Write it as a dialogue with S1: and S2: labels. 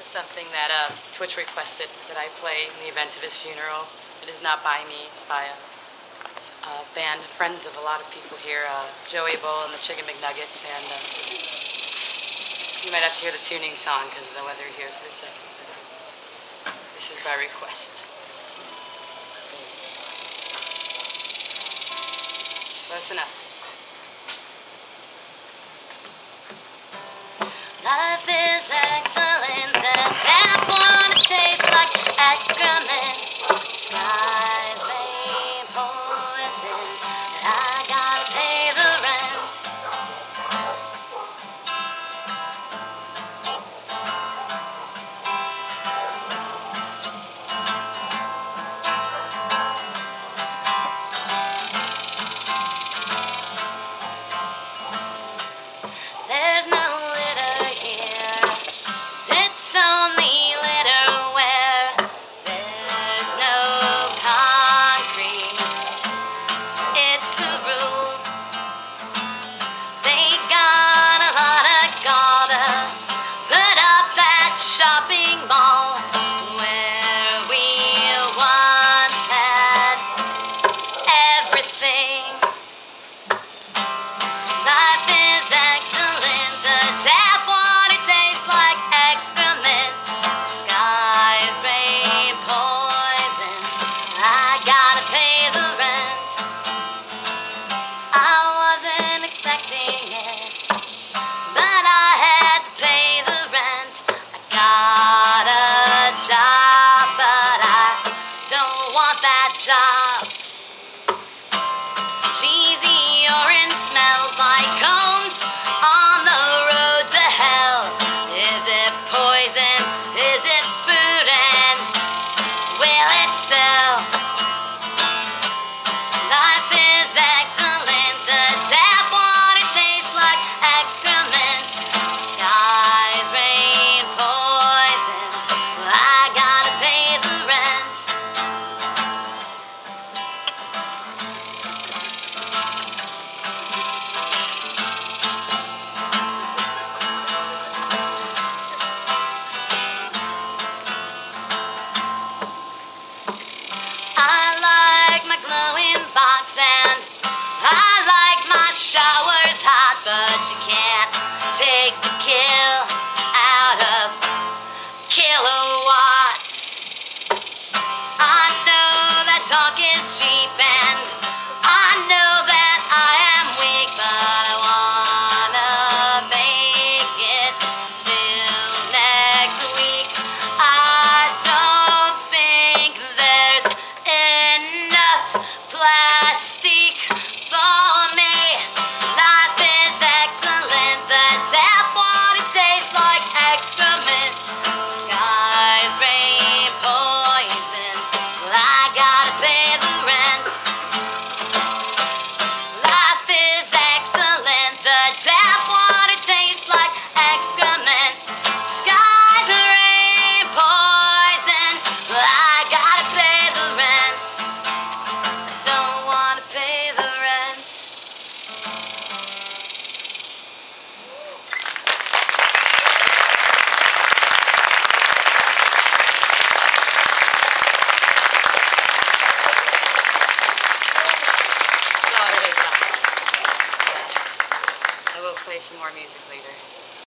S1: is something that Twitch requested that I play in the event of his funeral. It is not by me, it's by a band, friends of a lot of people here, Joey Bull and the Chicken McNuggets, and you might have to hear the tuning song because of the weather here for a second. This is by request. Close enough.
S2: Life is excellent, the tap water tastes like excrement. Skies rain poison, but I gotta pay the rent. There's no litter here, it's only litter where there's no concrete. It's a rule. They got a lot of gotta put up that shopping mall where we once had everything. Life is excellent, the tap water tastes like excrement. Skies rain poison, I gotta pay the rent. I wasn't expecting it, but I had to pay the rent. I got a job, but I don't want that job. Cheesy orange smells like cones on the road to hell. Is it poison? Is it food? And will it sell? Life is excellent, the tap water tastes like excrement. Skies rain poison, I gotta pay the rent. I like my glowing box and I like my showers hot, but you can't take the kill out of kilowatts. I know that talk is cheap and I know that I am weak, but I wanna make it till next week. I don't think there's enough plastic for me. Life is excellent, the tap water tastes like excrement. Skies rain poison, I gotta pay the rent. Life is excellent, the tap water tastes like excrement. Skies rain poison, I gotta pay the rent. I don't wanna pay the rent.
S1: I will play some more music later.